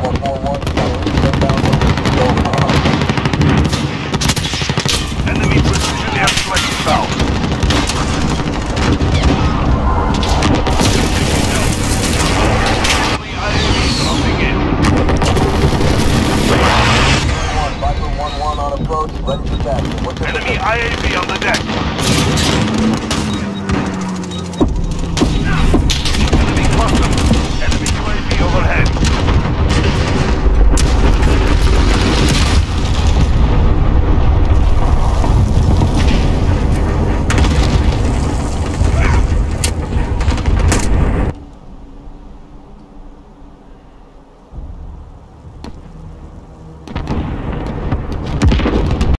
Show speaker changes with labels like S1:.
S1: Enemy precision airstrike south. Enemy IAV coming in.
S2: Viper 1-1 on approach, ready for taxi.
S1: Enemy IAV on the deck.